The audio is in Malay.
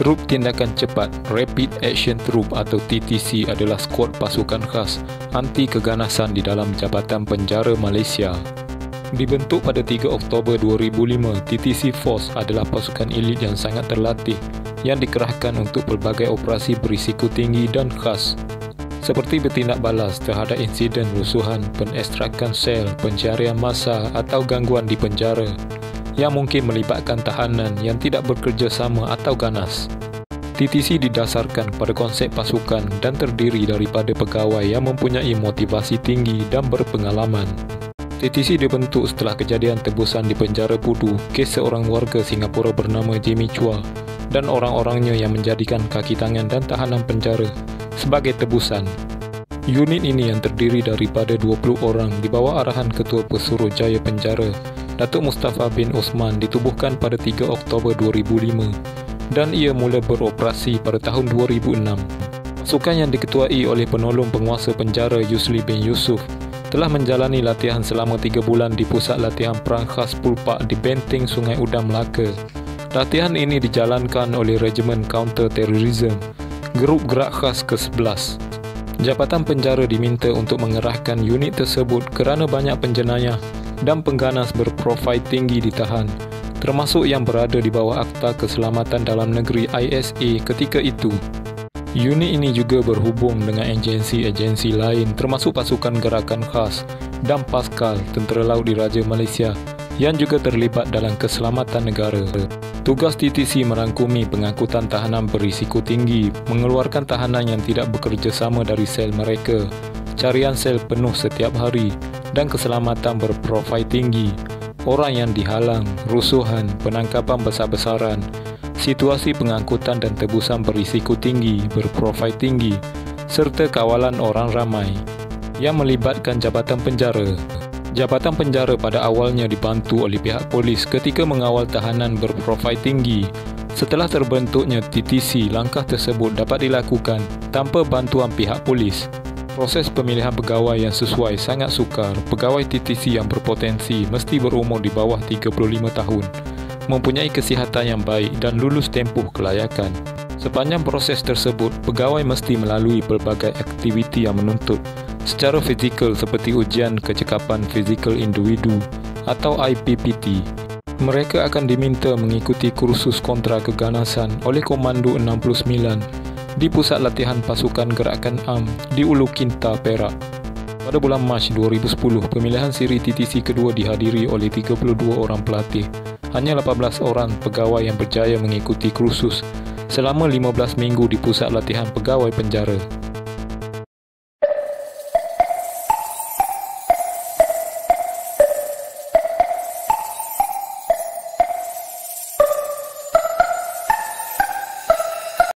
Trup Tindakan Cepat Rapid Action Troop atau TTC adalah skuad pasukan khas anti keganasan di dalam Jabatan Penjara Malaysia. Dibentuk pada 3 Oktober 2005, TTC Force adalah pasukan elit yang sangat terlatih yang dikerahkan untuk pelbagai operasi berisiko tinggi dan khas, seperti bertindak balas terhadap insiden rusuhan, penekstrakan sel, pencarian massa atau gangguan di penjara yang mungkin melibatkan tahanan yang tidak bekerja sama atau ganas. TTC didasarkan pada konsep pasukan dan terdiri daripada pegawai yang mempunyai motivasi tinggi dan berpengalaman. TTC dibentuk setelah kejadian tebusan di penjara Pudu, kes seorang warga Singapura bernama Jimmy Chua dan orang-orangnya yang menjadikan kaki tangan dan tahanan penjara sebagai tebusan. Unit ini yang terdiri daripada 20 orang di bawah arahan Ketua Pesuruhjaya Penjara, Datuk Mustafa bin Osman, ditubuhkan pada 3 Oktober 2005 dan ia mula beroperasi pada tahun 2006. Pasukan yang diketuai oleh penolong penguasa penjara Yusli bin Yusuf telah menjalani latihan selama 3 bulan di Pusat Latihan Perang Khas Pulpak di Benteng Sungai Udang, Melaka. Latihan ini dijalankan oleh Regimen Counter Terrorism, Grup Gerak Khas ke-11. Jabatan Penjara diminta untuk mengerahkan unit tersebut kerana banyak penjenayah dan pengganas berprofil tinggi ditahan, termasuk yang berada di bawah Akta Keselamatan Dalam Negeri ISA ketika itu. Unit ini juga berhubung dengan agensi-agensi lain termasuk Pasukan Gerakan Khas dan Paskal Tentera Laut Diraja Malaysia yang juga terlibat dalam keselamatan negara. Tugas TTC merangkumi pengangkutan tahanan berisiko tinggi, mengeluarkan tahanan yang tidak bekerjasama dari sel mereka, carian sel penuh setiap hari dan keselamatan berprofil tinggi, orang yang dihalang, rusuhan, penangkapan besar-besaran, situasi pengangkutan dan tebusan berisiko tinggi, berprofil tinggi, serta kawalan orang ramai yang melibatkan Jabatan Penjara. Jabatan Penjara pada awalnya dibantu oleh pihak polis ketika mengawal tahanan berprofil tinggi. Setelah terbentuknya TTC, langkah tersebut dapat dilakukan tanpa bantuan pihak polis. Proses pemilihan pegawai yang sesuai sangat sukar. Pegawai TTC yang berpotensi mesti berumur di bawah 35 tahun, mempunyai kesihatan yang baik dan lulus tempoh kelayakan. Sepanjang proses tersebut, pegawai mesti melalui pelbagai aktiviti yang menuntut secara fizikal seperti ujian kecekapan fizikal individu atau IPPT. Mereka akan diminta mengikuti kursus kontra keganasan oleh Komando 69 di Pusat Latihan Pasukan Gerakan AM di Ulu Kinta, Perak. Pada bulan Mac 2010, pemilihan siri TTC kedua dihadiri oleh 32 orang pelatih. Hanya 18 orang pegawai yang berjaya mengikuti kursus selama 15 minggu di Pusat Latihan Pegawai Penjara.